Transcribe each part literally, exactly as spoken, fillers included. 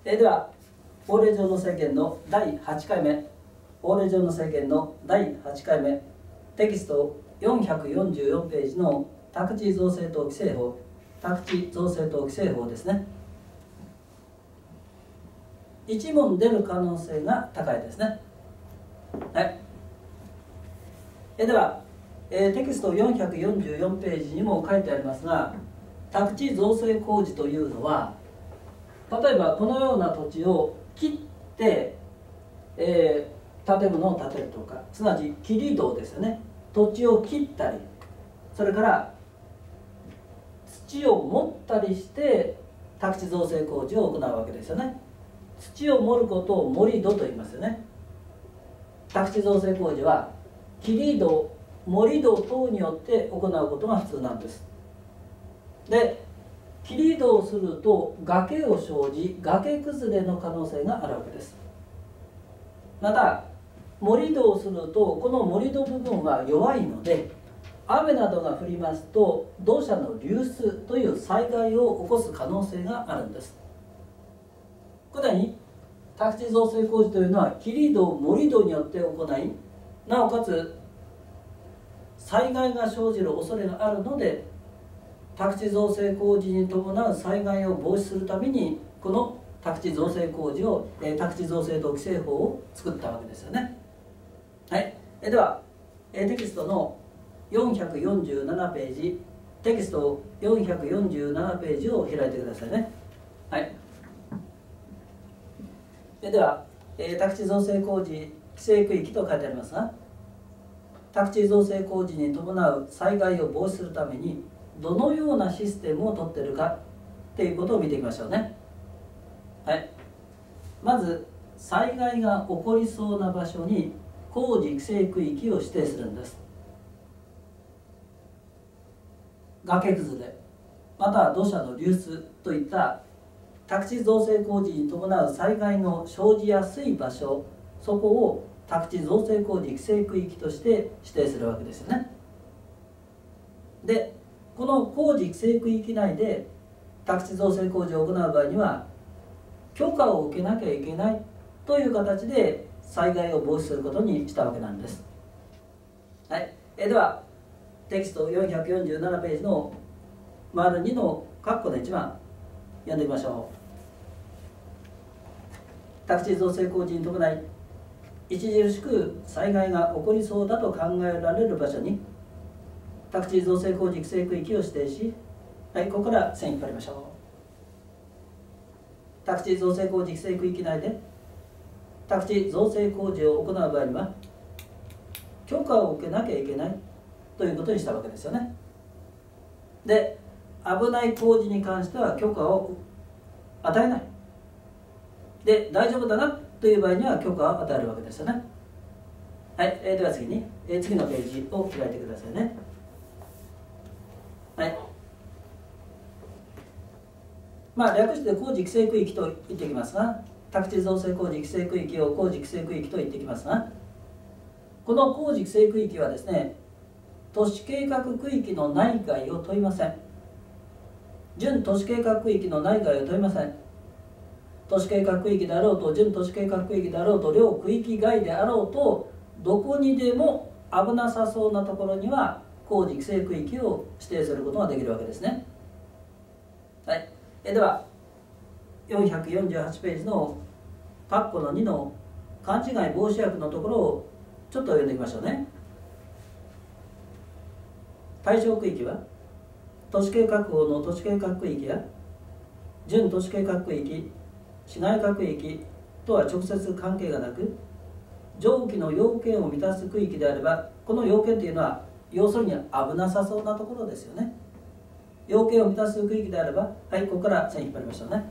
えー、では法令上の制限のだいはちかいめ、法令上の制限のだいはちかいめ、テキストよんひゃくよんじゅうよんページの宅地造成等規制法、宅地造成等規制法ですね。いち問出る可能性が高いですね。はい。えでは、えー、テキストよんひゃくよんじゅうよんページにも書いてありますが、宅地造成工事というのは、例えばこのような土地を切って、えー、建物を建てるとか、すなわち切り土ですよね。土地を切ったり、それから土を盛ったりして宅地造成工事を行うわけですよね。土を盛ることを盛り土と言いますよね。宅地造成工事は切り土、盛り土等によって行うことが普通なんです。で、切り土をすると崖を生じ、崖崩れの可能性があるわけです。また盛り土をするとこの盛り土部分は弱いので、雨などが降りますと土砂の流出という災害を起こす可能性があるんです。これに宅地造成工事というのは切り土、盛り土によって行い、なおかつ災害が生じる恐れがあるので、宅地造成工事に伴う災害を防止するためにこの宅地造成工事を、えー、宅地造成等規制法を作ったわけですよね。はい、えでは、えー、テキストのよんひゃくよんじゅうななページ、テキストよんひゃくよんじゅうななページを開いてくださいね。はい。えでは、えー、宅地造成工事規制区域と書いてありますが、宅地造成工事に伴う災害を防止するためにどのようなシステムを取っているかということを見ていきましょうね。はい。まず災害が起こりそうな場所に工事規制区域を指定するんです。崖崩れ、または土砂の流出といった宅地造成工事に伴う災害の生じやすい場所、そこを宅地造成工事規制区域として指定するわけですよね。で、この工事規制区域内で宅地造成工事を行う場合には許可を受けなきゃいけないという形で災害を防止することにしたわけなんです。はい、えではテキストよんひゃくよんじゅうななページの丸にの括弧のいちばん読んでみましょう。宅地造成工事に伴い著しく災害が起こりそうだと考えられる場所に宅地造成工事規制区域を指定し、はい、ここから線引っ張りましょう。宅地造成工事規制区域内で宅地造成工事を行う場合には許可を受けなきゃいけないということにしたわけですよね。で、危ない工事に関しては許可を与えない。で、大丈夫だなという場合には許可を与えるわけですよね。はい、えー、では次に、えー、次のページを開いてくださいね。はい。まあ略して工事規制区域と言ってきますが、宅地造成工事規制区域を工事規制区域と言ってきますが、この工事規制区域はですね、都市計画区域の内外を問いません。準都市計画区域の内外を問いません。都市計画区域であろうと準都市計画区域であろうと両区域外であろうとどこにでも危なさそうなところには工事規制区域を指定することができるわけですね。はい、えではよんひゃくよんじゅうはちページの括弧のにの勘違い防止訳のところをちょっと読んでみましょうね。対象区域は都市計画法の都市計画区域や準都市計画区域、市街化区域とは直接関係がなく、上記の要件を満たす区域であれば、この要件というのは要するに危なさそうなところですよね。要件を満たす区域であれば、はい、ここから線引っ張りましょうね。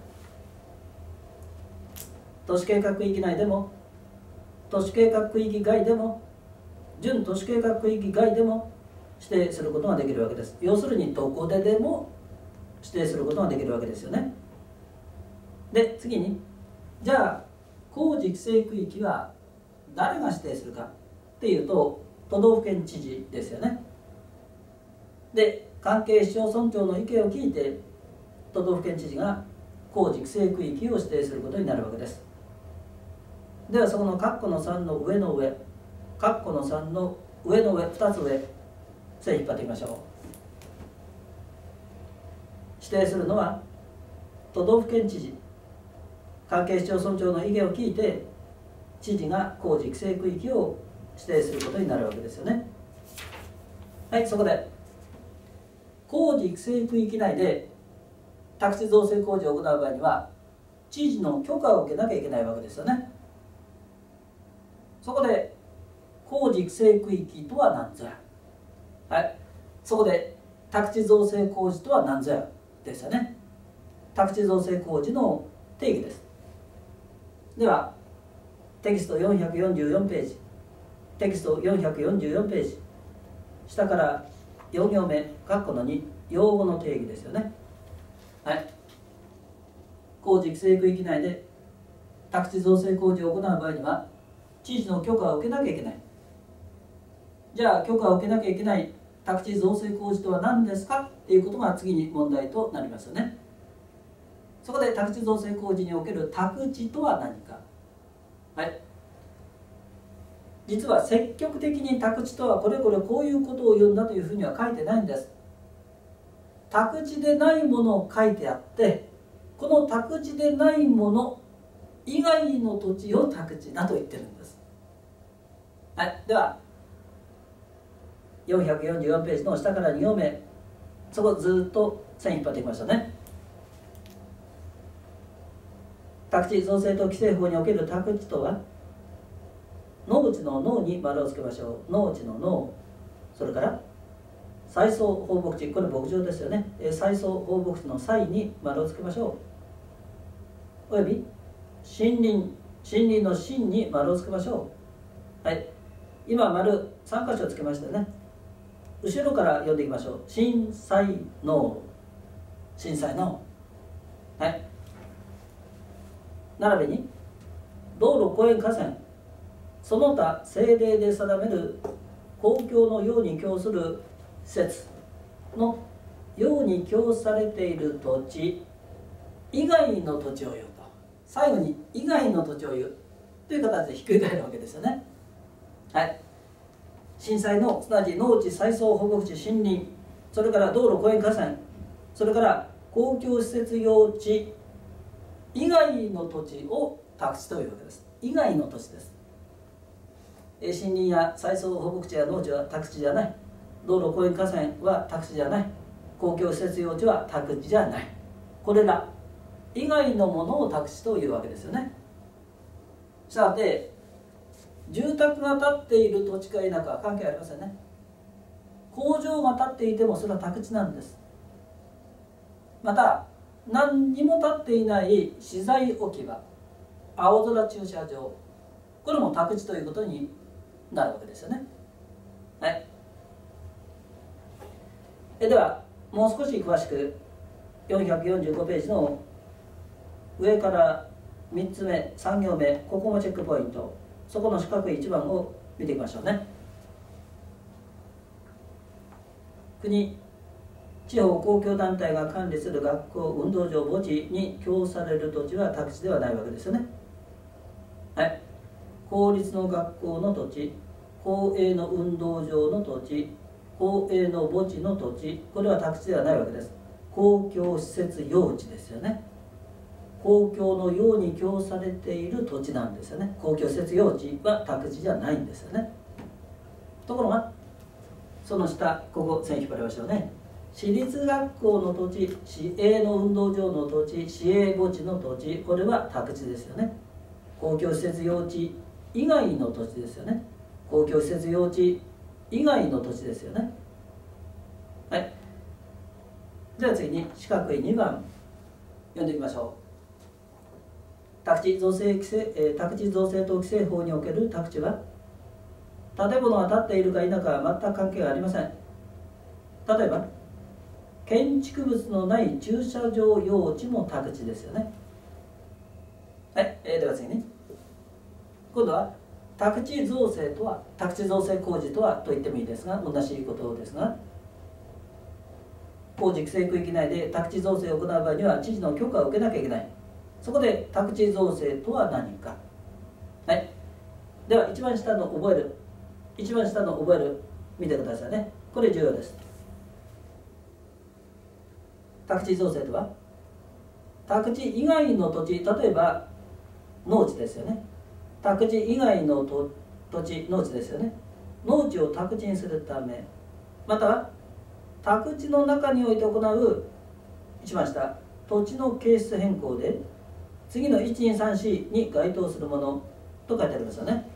都市計画区域内でも都市計画区域外でも準都市計画区域外でも指定することができるわけです。要するにどこででも指定することができるわけですよね。で、次にじゃあ工事規制区域は誰が指定するかっていうと都道府県知事ですよね。で、関係市町村長の意見を聞いて都道府県知事が工事規制区域を指定することになるわけです。ではそこの括弧のさんの上の上、括弧のさんの上の上、ふたつ上、線引っ張ってみましょう。指定するのは都道府県知事、関係市町村長の意見を聞いて知事が工事規制区域を指定することになるわけですよね。はい、そこで工事規制区域内で宅地造成工事を行う場合には知事の許可を受けなきゃいけないわけですよね。そこで工事規制区域とは何ぞや、はい、そこで宅地造成工事とは何ぞやですよね。宅地造成工事の定義です。ではテキストよんひゃくよんじゅうよんページ、テキストよんひゃくよんじゅうよんページ、下からよん行目括弧のに、用語の定義ですよね。はい、工事規制区域内で宅地造成工事を行う場合には知事の許可を受けなきゃいけない。じゃあ許可を受けなきゃいけない宅地造成工事とは何ですかっていうことが次に問題となりますよね。そこで宅地造成工事における宅地とは何か、はい、実は積極的に宅地とはこれこれこういうことを言うんだというふうには書いてないんです。宅地でないものを書いてあって、この宅地でないもの以外の土地を宅地だと言ってるんです。はい、ではよんひゃくよんじゅうよんページの下からに行目、そこずっと線引っ張っていきましたね。宅地造成等規制法における宅地とは、農地の農に丸をつけましょう。農地の農、それから再送放牧地、これ牧場ですよね。再送放牧地の際に丸をつけましょう。および森林、森林の森に丸をつけましょう。はい、今丸さん箇所つけましたね。後ろから読んでいきましょう。震災農、震災農、はい、並びに道路公園河川その他政令で定める公共のように供する施設のように供されている土地以外の土地を言うと、最後に以外の土地を言うという形でひっくり返るわけですよね。はい、震災のすなわち農地再送放牧地森林、それから道路公園河川、それから公共施設用地以外の土地を宅地というわけです。以外の土地です。森林や再送放牧地や農地は宅地じゃない。道路公園河川は宅地じゃない。公共施設用地は宅地じゃない。これら以外のものを宅地というわけですよね。さて住宅が建っている土地か否かは関係ありませんね。工場が建っていてもそれは宅地なんです。また何にも建っていない資材置き場、青空駐車場、これも宅地ということになるわけですよね。はい、えではもう少し詳しくよんひゃくよんじゅうごページの上からみっつめさん行目、ここもチェックポイント、そこの四角いいちばんを見ていきましょうね。国、地方公共団体が管理する学校、運動場、墓地に供される土地は宅地ではないわけですよね。はい、公立の学校の土地、公営の運動場の土地、公営の墓地の土地、これは宅地ではないわけです。公共施設用地ですよね。公共のように供されている土地なんですよね。公共施設用地は宅地じゃないんですよね。ところがその下、ここ線引っ張りましょうね。私立学校の土地、市営の運動場の土地、市営墓地の土地、これは宅地ですよね。公共施設用地以外の土地ですよね。公共施設用地以外の土地ですよね。はい、では次に四角いにばん読んでみましょう。宅地造成規制、えー、宅地造成等規制法における宅地は建物が建っているか否かは全く関係がありません。例えば建築物のない駐車場用地も宅地ですよね。はい、えー、では次に今度は宅地造成とは、宅地造成工事とはと言ってもいいですが、同じことですが、工工事規制区域内で宅地造成を行う場合には知事の許可を受けなきゃいけない。そこで宅地造成とは何か。はい、では一番下の覚える一番下の覚える見てくださいね。これ重要です。宅地造成とは宅地以外の土地、例えば農地ですよね。宅地以外の土地、農地ですよね。農地を宅地にするため、または宅地の中において行う一番下、土地の形質変更で次のいちにさんよんに該当するものと書いてありますよね。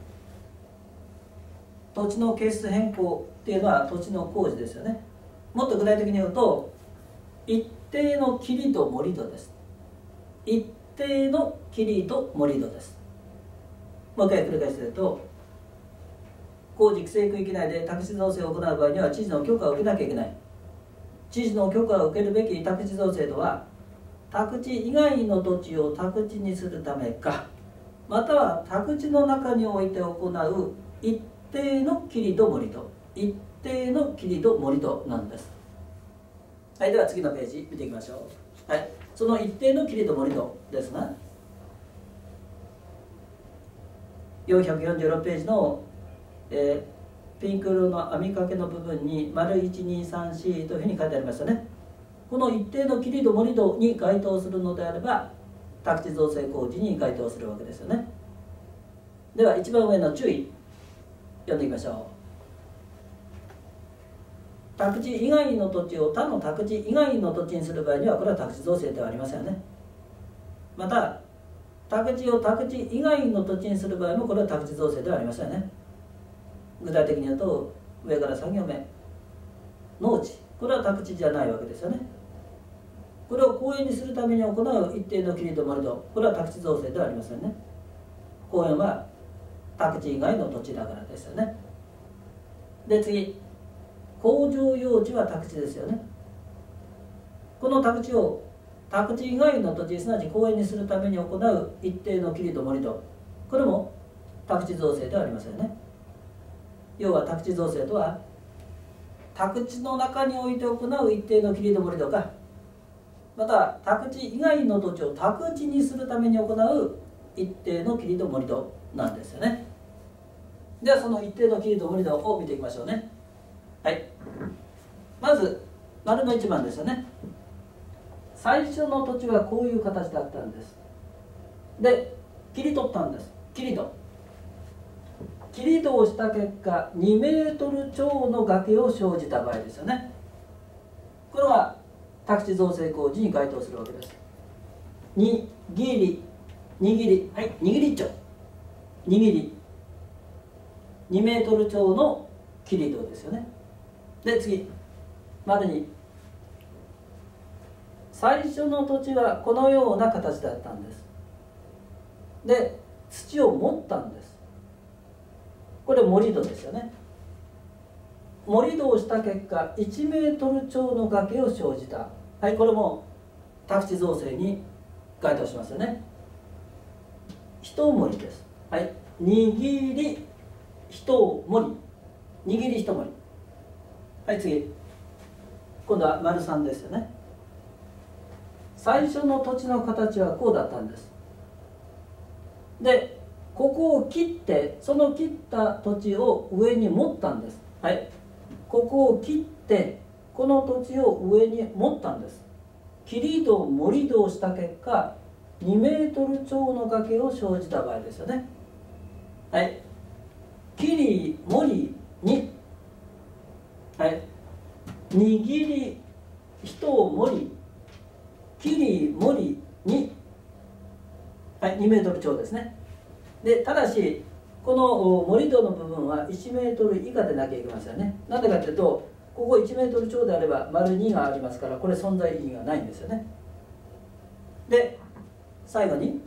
土地の形質変更っていうのは土地の工事ですよね。もっと具体的に言うと、一定の霧と盛り土です。一定の霧と盛り土です。もう一回繰り返すと、工事規制区域内で宅地造成を行う場合には知事の許可を受けなきゃいけない。知事の許可を受けるべき宅地造成とは、宅地以外の土地を宅地にするためか、または宅地の中において行う一定の霧と盛り土、一定の霧と盛り土なんです。はい、では次のページ見ていきましょう。はい、その一定の霧と盛り土ですが、よんひゃくよんじゅうろくページの、えー、ピンク色の網掛けの部分に丸いちにさんよんというふうに書いてありましたね。この一定の霧と盛り土に該当するのであれば宅地造成工事に該当するわけですよね。では一番上の注意読んでいきましょう。宅地以外の土地を他の宅地以外の土地にする場合にはこれは宅地造成ではありませんよね。また宅地を宅地以外の土地にする場合もこれは宅地造成ではありませんよね。具体的に言うと上からさん行目、農地、これは宅地じゃないわけですよね。これを公園にするために行う一定の霧と盛り土、これは宅地造成ではありませんね。公園は宅地以外の土地だからですよね。で次、工場用地は宅地ですよね。この宅地を宅地以外の土地、すなわち公園にするために行う一定の霧と盛り土、これも宅地造成ではありませんね。要は宅地造成とは宅地の中において行う一定の霧と盛り土か、また宅地以外の土地を宅地にするために行う一定の霧と盛り土なんですよね。ではその一定の霧と盛り土を見ていきましょうね。はい、まず丸のいちばんですよね。最初の土地はこういう形だったんです。で切り取ったんです。切り戸切り戸をした結果にメートル超の崖を生じた場合ですよね。これは宅地造成工事に該当するわけです。にぎり握りはい握り丁握りにメートル超の切り戸ですよね。で次丸に、最初の土地はこのような形だったんです。で土を盛ったんです。これ盛り土ですよね。盛り土をした結果いちメートル超の崖を生じた。はい、これも宅地造成に該当しますよね。一盛りです。はい、握り一盛り、握り一盛り。はい、次今度は丸さんですよね。最初の土地の形はこうだったんです。でここを切ってその切った土地を上に持ったんです。はい、ここを切ってこの土地を上に持ったんです。切り戸盛り土をした結果にメートル超の崖を生じた場合ですよね。はい、切り盛りに、はい、握り人を盛り切り盛りに、はい、にメートル超ですね。でただしこの盛り土の部分はいちメートル以下でなきゃいけませんね。なんでかというとここいちメートル超であれば丸にがありますから、これ存在意義がないんですよね。で最後に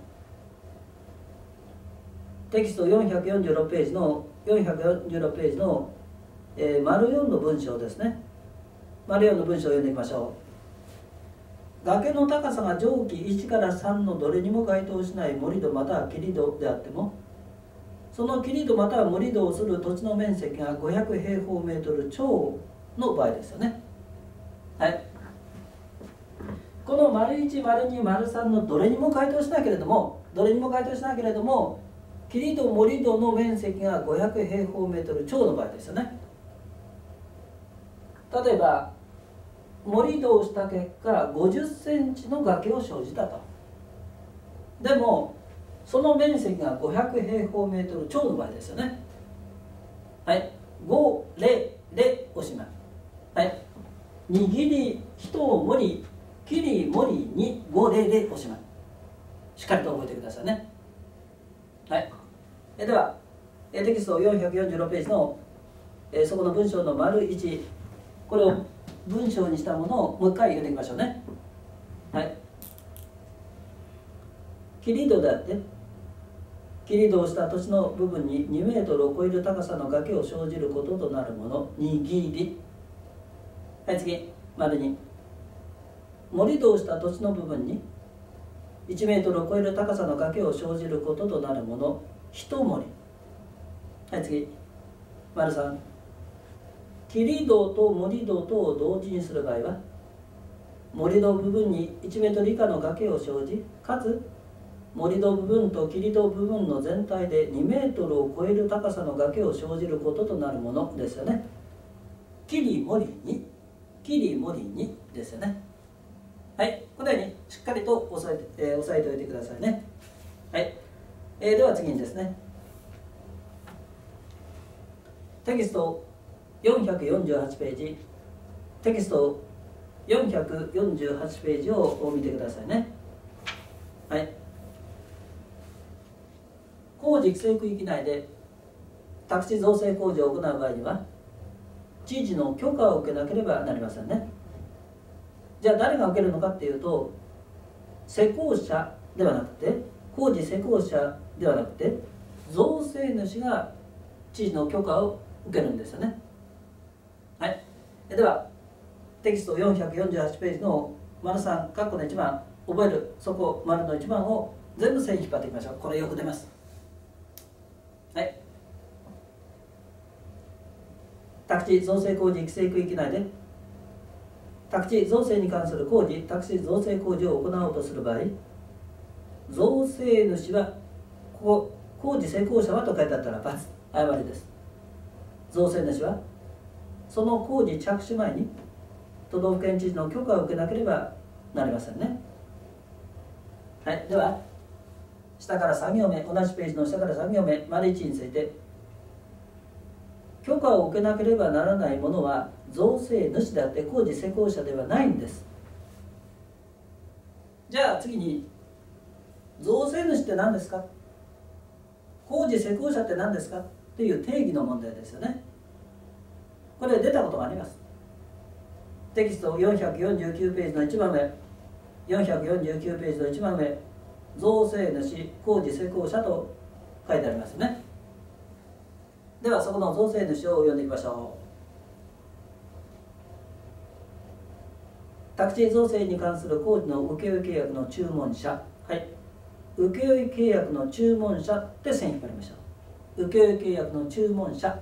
テキストよんひゃくよんじゅうろくページのよんひゃくよんじゅうろくページの、えー、丸よんの文章ですね。丸よんの文章を読んでみましょう。崖の高さが上記いちからさんのどれにも該当しない盛り土または切り土であっても、その切り土または盛り土をする土地の面積がごひゃくへいほうメートル超の場合ですよね。はい、 この丸いち、丸に、丸さんのどれにも該当しないけれども、どれにも該当しないけれども、切戸盛土の面積がごひゃく平方メートル超の場合ですよね。例えば盛り土をした結果ごじゅっセンチの崖を生じたと。でもその面積がごひゃく平方メートル超の場合ですよね。はい、ご、れ、れおしまい。はい、にぎり、ひとを盛り、きり、盛り、に、ご、れ、れおしまい。しっかりと覚えてくださいね。はい、えではテキストよんひゃくよんじゅうろくページのえそこの文章の丸いち、これを文章にしたものをもう一回読んでいきましょうね。はい、切戸であって切戸をした土地の部分ににメートルを超える高さの崖を生じることとなるもの、にぎり。はい、次、丸に盛り土をした土地の部分にいちメートルを超える高さの崖を生じることとなるもの、ひと盛り。はい、次、丸さん切戸と盛り土とを同時にする場合は、盛り土部分にいちメートル以下の崖を生じ、かつ盛り土部分と切戸部分の全体でにメートルを超える高さの崖を生じることとなるものですよね。切り盛りに、切り盛りにですよね。はい、このようにしっかりと押さえて、えー、押さえておいてくださいね。はい、えー、では次にですね、テキストよんひゃくよんじゅうはちページ、テキストよんひゃくよんじゅうはちページを見てくださいね。はい、工事規制区域内で宅地造成工事を行う場合には知事の許可を受けなければなりませんね。じゃあ誰が受けるのかっていうと、施工者ではなくて、工事施工者ではなくて造成主が知事の許可を受けるんですよね。はい、ではテキストよんひゃくよんじゅうはちページの丸さん、括弧のいちばん、覚えるそこ丸のいちばんを全部線引っ張っていきましょう。これよく出ます。はい、宅地造成工事規制区域内で宅地造成に関する工事、宅地造成工事を行おうとする場合、造成主はここ工事施工者はと書いてあったら×、誤りです。造成主はその工事着手前に都道府県知事の許可を受けなければなりませんね。はい、では下からさん行目、同じページの下からさん行目、丸いちについて、許可を受けなければならないものは造成主であって工事施工者ではないんです。じゃあ次に、造成主って何ですか、工事施工者って何ですかっていう定義の問題ですよね。これ出たことがあります。テキストよんひゃくよんじゅうきゅうページのいちばんめ、よんひゃくよんじゅうきゅうページのいちばんめ、造成主、工事施工者と書いてありますね。ではそこの造成主を読んでいきましょう。宅地造成に関する工事の請負契約の注文者、はい、請負契約の注文者って線引っ張りましょう。請負契約の注文者、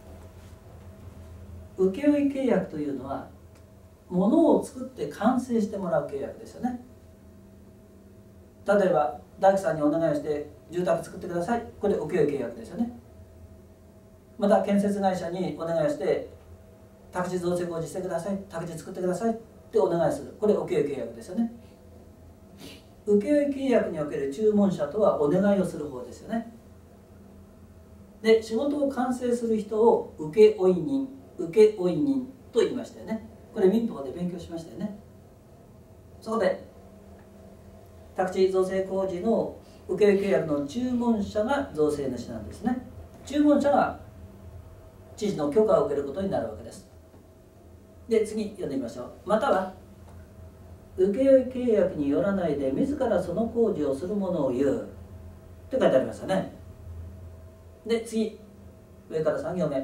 請負契約というのは物を作って完成してもらう契約ですよね。例えば大工さんにお願いして住宅作ってください、これ請負契約ですよね。また建設会社にお願いして宅地造成工事してください、宅地作ってくださいってお願いする、これ請負契約ですよね。請負契約における注文者とはお願いをする方ですよね。で、仕事を完成する人を請負人、請負人と言いましたよね。これ民法で勉強しましたよね。そこで宅地造成工事の請負契約の注文者が造成主なんですね。注文者が知事の許可を受けることになるわけです。で、次読んでみましょう。または請負契約によらないで自らその工事をする者を言うって書いてありましたね。で、次上からさん行目、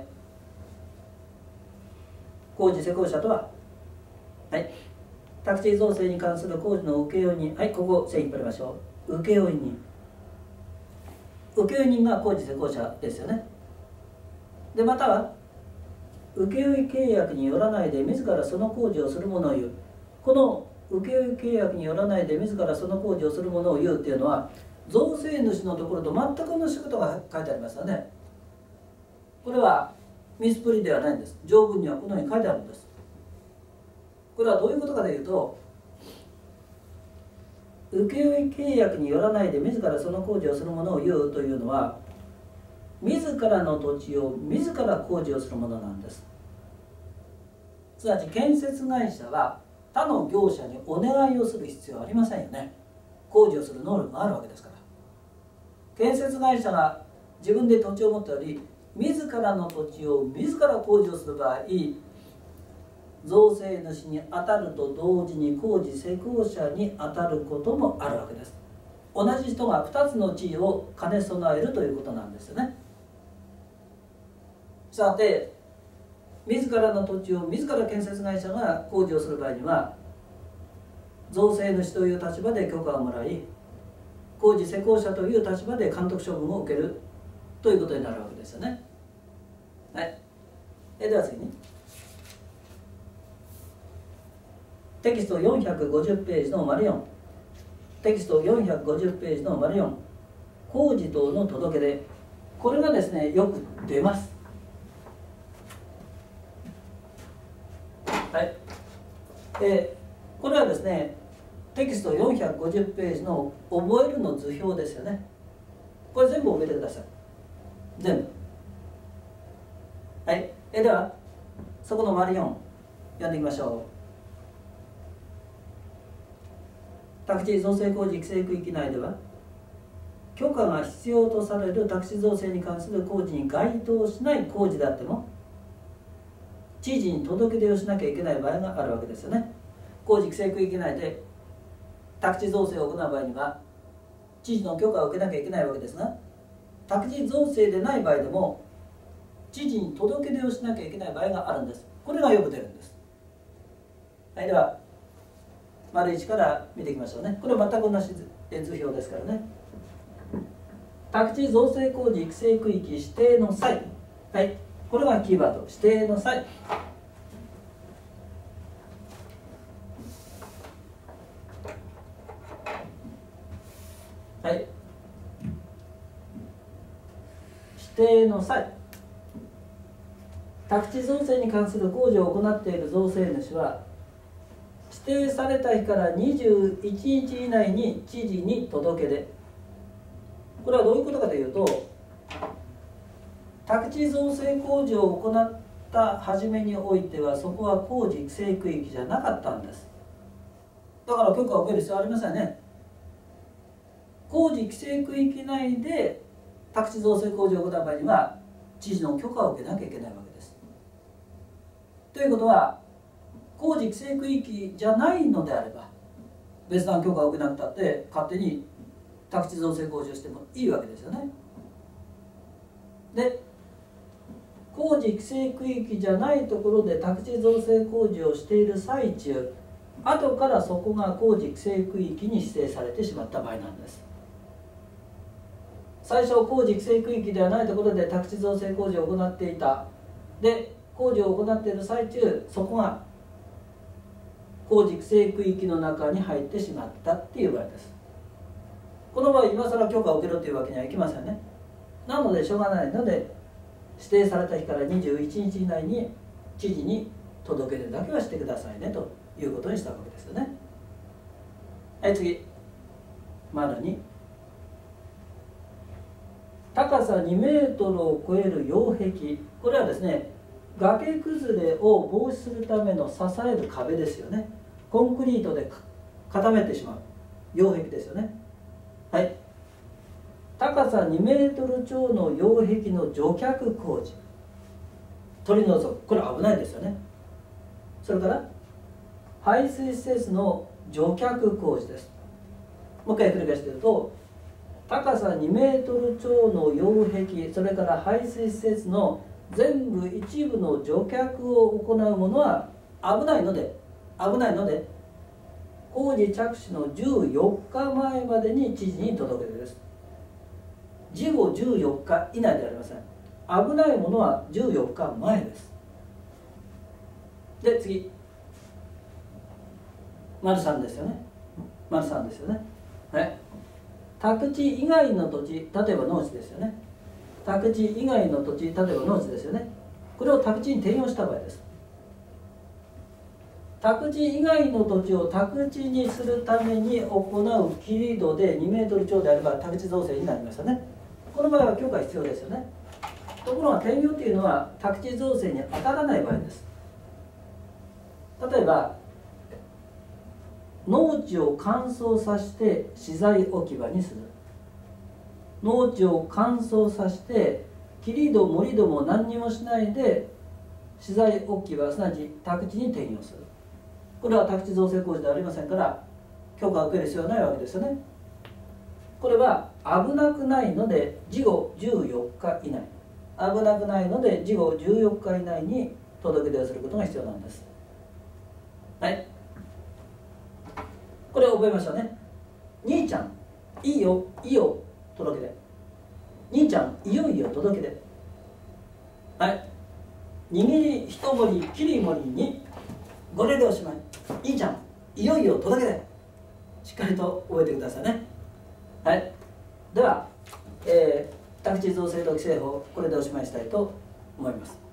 工事施工者とは、はい、宅地造成に関する工事の請負人、はい、ここ線引っ張りましょう。請負人、請負人が工事施工者ですよね。で、または請負契約によらないで自らその工事をする者を言う、この請負契約によらないで自らその工事をするものを言うっていうのは、造成主のところと全く同じことが書いてありますよね。これはミスプリではないんです。条文にはこのように書いてあるんです。これはどういうことかというと、請負契約によらないで自らその工事をするものを言うというのは、自らの土地を自ら工事をするものなんです。すなわち建設会社は他の業者にお願いをする必要はありませんよね。工事をする能力があるわけですから。建設会社が自分で土地を持っており、自らの土地を自ら工事をする場合、造成主に当たると同時に工事施工者に当たることもあるわけです。同じ人がふたつの地位を兼ね備えるということなんですよね。さて、自らの土地を自ら建設会社が工事をする場合には、造成主という立場で許可をもらい、工事施工者という立場で監督処分を受けるということになるわけですよね。はい、えでは次に、テキストよんひゃくごじゅうページの丸よん、テキストよんひゃくごじゅうページの丸よん、工事等の届け出、これがですね、よく出ます。はい、えー、これはですね、テキストよんひゃくごじゅうページの覚えるの図表ですよね。これ全部覚えてください。全部。はい、えー、ではそこの丸よん読んでいきましょう。宅地造成工事規制区域内では、許可が必要とされる宅地造成に関する工事に該当しない工事であっても、知事に届け出をしなきゃいけない場合があるわけですよね。工事規制区域内で宅地造成を行う場合には、知事の許可を受けなきゃいけないわけですが、宅地造成でない場合でも知事に届け出をしなきゃいけない場合があるんです。これがよく出るんです。はい、では丸いちから見ていきましょうね。これは全く同じ図表ですからね。宅地造成工事規制区域指定の際、はい、これがキーワード、指定の際。はい、指定の際、宅地造成に関する工事を行っている造成主は、指定された日からにじゅういちにち以内に知事に届け出。これはどういうことかというと、宅地造成工事を行った初めにおいては、そこは工事規制区域じゃなかったんです。だから許可を受ける必要はありませんね。工事規制区域内で宅地造成工事を行う場合には、知事の許可を受けなきゃいけないわけです。ということは、工事規制区域じゃないのであれば、別段許可を受けなくたって勝手に宅地造成工事をしてもいいわけですよね。で、工事規制区域じゃないところで宅地造成工事をしている最中、後からそこが工事規制区域に指定されてしまった場合なんです。最初工事規制区域ではないところで宅地造成工事を行っていた。で、工事を行っている最中、そこが工事規制区域の中に入ってしまったっていう場合です。この場合、今更許可を受けろというわけにはいきませんね。なのでしょうがないので、指定された日からにじゅういちにち以内に知事に届け出だけはしてくださいねということにしたわけですよね。はい、次丸に、高さにメートルを超える擁壁。これはですね、崖崩れを防止するための支える壁ですよね。コンクリートで固めてしまう擁壁ですよね。はい、高さにメートル超の擁壁の除却工事、取り除く、これは危ないですよね。それから排水施設の除却工事です。もう一回繰り返して言うと、高さにメートル超の擁壁、それから排水施設の全部一部の除却を行うものは危ないので危ないので工事着手のじゅうよっかまえまでに知事に届け出です。事後じゅうよっか以内ではありません。危ないものはじゅうよっかまえです。で、次、 丸さんですよね。丸さんですよね。はい。宅地以外の土地、例えば農地ですよね。宅地以外の土地、例えば農地ですよね。これを宅地に転用した場合です。宅地以外の土地を宅地にするために行う切り土でにメートル超であれば宅地造成になりますよね。この場合は許可必要ですよね。ところが転用というのは宅地造成に当たらない場合です。例えば農地を乾燥させて資材置き場にする。農地を乾燥させて切り土盛り土も何にもしないで資材置き場、すなわち宅地に転用する。これは宅地造成工事ではありませんから許可を受ける必要はないわけですよね。これは危なくないので事後じゅうよっか以内、危なくないので事後じゅうよっか以内に届け出をすることが必要なんです。はい、これを覚えましょうね。兄ちゃんいいよいいよ届け出、兄ちゃんいよいよ届け出。はい、握り一盛り切り盛りにご礼でおしまい。いいじゃんいよいよ届け出、しっかりと覚えてくださいね。はい、では、えー、宅地造成土規制法これでおしまいしたいと思います。